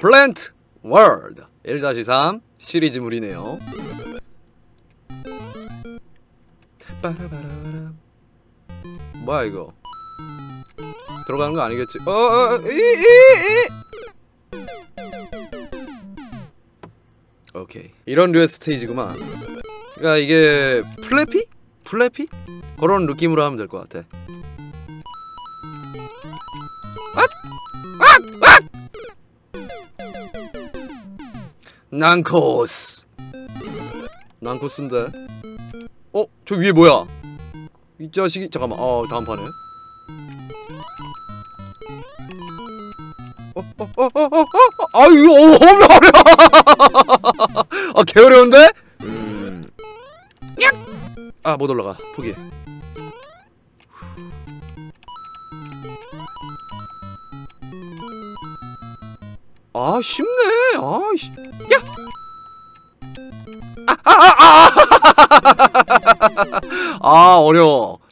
플랜트 월드 1-3 시리즈물이네요. 빠라바라바라. 뭐야 이거? 들어가는 거 아니겠지? 오케이. 이런 류의 스테이지구만. 그러니까 이게 플래피? 플래피? 그런 느낌으로 하면 될 것 같아. 난코스. 난코스인데. 저 위에 뭐야? 이 자식이. 잠깐만. 다음 판에. 이거 어려워. 개 어려운데? 못 올라가. 포기해. 쉽네. 야! 어려워.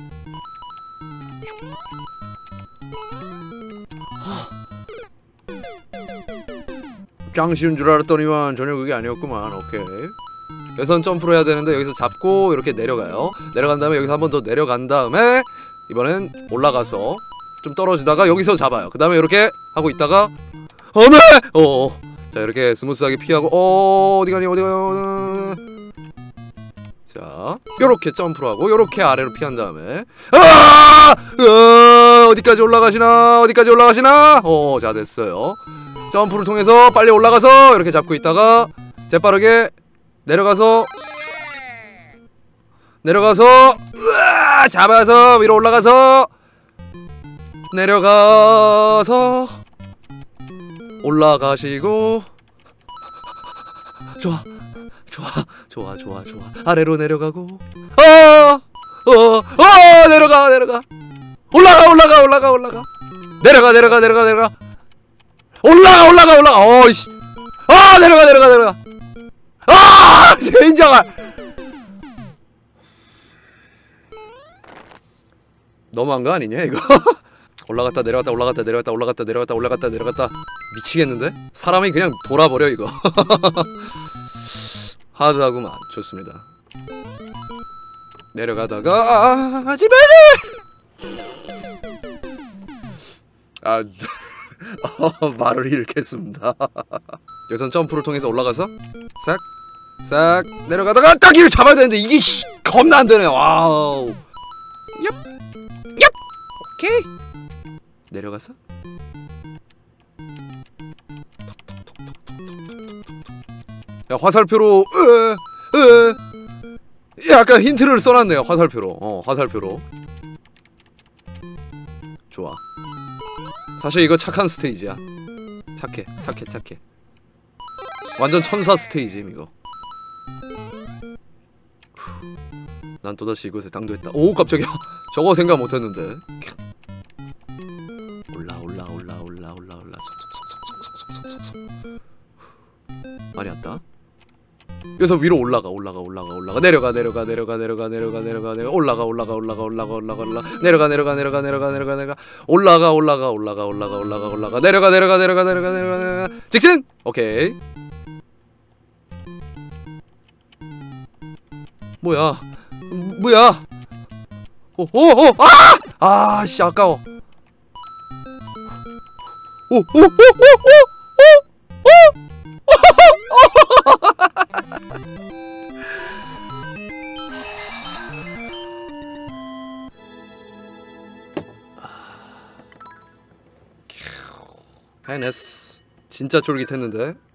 짱 쉬운 줄 알았더니만 전혀 그게 아니었구만. 오케이. 여기선 점프를 해야 되는데 여기서 잡고 이렇게 내려가요. 내려간 다음에 여기서 한 번 더 내려간 다음에 이번엔 올라가서 좀 떨어지다가 여기서 잡아요. 그 다음에 이렇게 하고 있다가 어메! 자 이렇게 스무스하게 피하고 어디 가니? 자 요렇게 점프를 하고 요렇게 아래로 피한 다음에 어디까지 올라가시나? 자 됐어요. 점프를 통해서 빨리 올라가서 이렇게 잡고 있다가 재빠르게 내려가서 잡아서 위로 올라가서 내려가서 올라가시고 좋아 아래로 내려가고 내려가 올라가 내려가 올라가 어이씨 내려가 젠장할. 너무한 거 아니냐 이거? 올라갔다 내려갔다 미치겠는데? 사람이 그냥 돌아버려 이거. 하드하구만. 좋습니다. 내려가다가 제발! 말을 잃겠습니다. 여기선 점프를 통해서 올라가서 싹 내려가다가 딱 이를 잡아야 되는데 이게 겁나 안 되네. 와우. 얍. 오케이. 내려가서 야 화살표로 약간 힌트를 써놨네요. 화살표로. 화살표로. 좋아. 사실 이거 착한 스테이지야. 착해. 완전 천사 스테이지임 이거. 난 또다시 이곳에 당도했다. 오 깜짝이야. 저거 생각 못했는데. 올라 많이 왔다. 그래서 위로 올라가 내려가 올라가 내려가 내려가 직진. 오케이. 뭐야 씨 아까워. 해냈어. 진짜 쫄깃했는데.